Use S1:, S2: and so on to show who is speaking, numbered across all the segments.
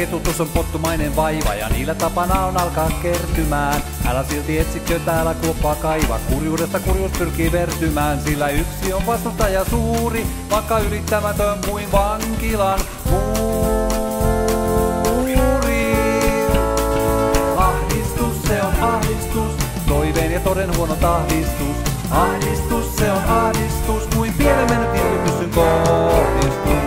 S1: ketutus on pottumainen vaiva ja niillä tapana on alkaa kertymään. Älä silti etsikö täällä kuoppaa kaiva, kurjuudesta kurjuus pyrkii vertymään. Sillä yksi on vastustaja suuri, vaikka ylittämätön kuin vankilan muuri. Ahdistus, se on ahdistus, toiveen ja toden huono tahdistus. Ahdistus, se on ahdistus, kuin pienen mennyt irvipyssyn kohdistus.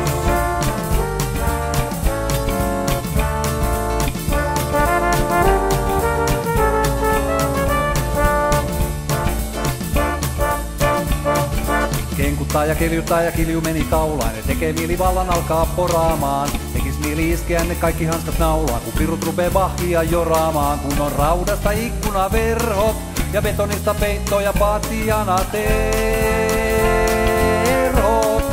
S1: Kenkuttaa ja keljuttaa ja kilju meni kaulaan ja tekee mieli vallan alkaa poraamaan. Tekis mieli iskeä ne kaikki hanskat naulaan, kun pirut rupee vahvia joraamaan. Kun on raudasta ikkunaverhot ja betonista peittoja patjana terhot.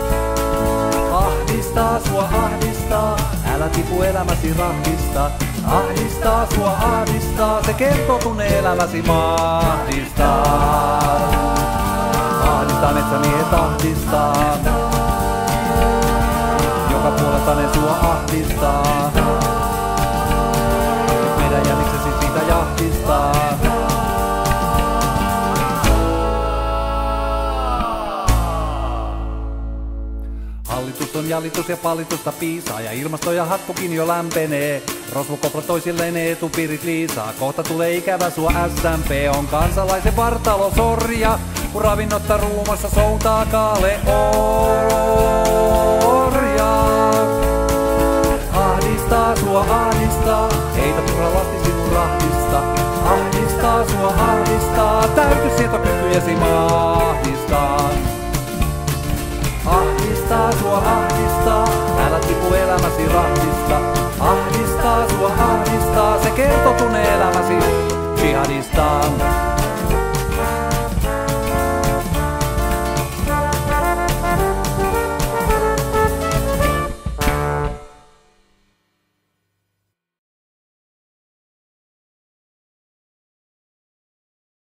S1: Ahdistaa sua ahdistaa, älä tipu elämäsi rahdista. Ahdistaa sua ahdistaa, se kertoo kun elämäsi mahdistaa. Ahdistaa metsämiehet ahdistaa, joka puolesta ne sua ahdistaa. Meidän jäniksesi siitä jahdistaa. Hallitus on jallitus ja palitusta piisaa ja ilmasto ja hattukin jo lämpenee. Rosvokopla toisilleen etupiirit liisaa, kohta tulee ikävä sua SMP. On kansalaisen vartalo sorja, kun ravinnotta ruumassa soutaa kaale orja. Ahdistaa sua ahdistaa, heitä turha lasti sinun rahdista. Ahdistaa sua ahdistaa, täyty sietokykyjesi mahdistaa. Ahdistaa sua ahdistaa, älä tipu elämäsi rahdista. Ahdistaa sua ahdistaa, se kertoo tunne elämäsi jihadista.